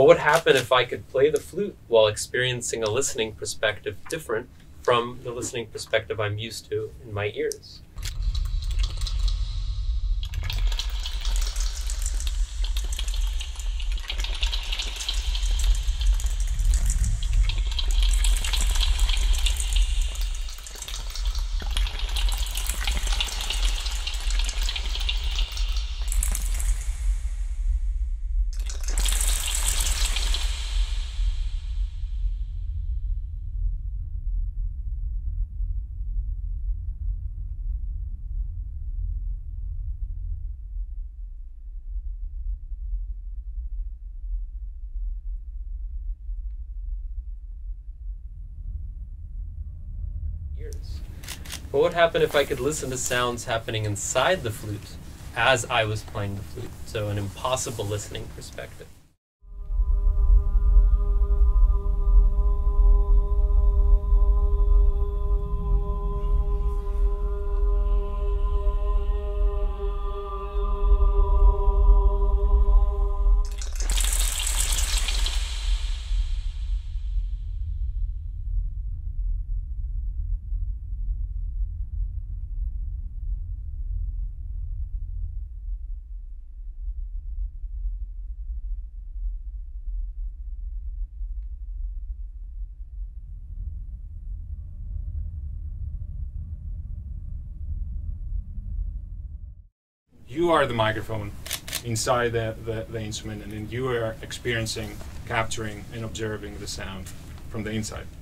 What would happen if I could play the flute while experiencing a listening perspective different from the listening perspective I'm used to in my ears? What would happen if I could listen to sounds happening inside the flute as I was playing the flute? So an impossible listening perspective. You are the microphone inside the instrument, and then you are experiencing, capturing, and observing the sound from the inside.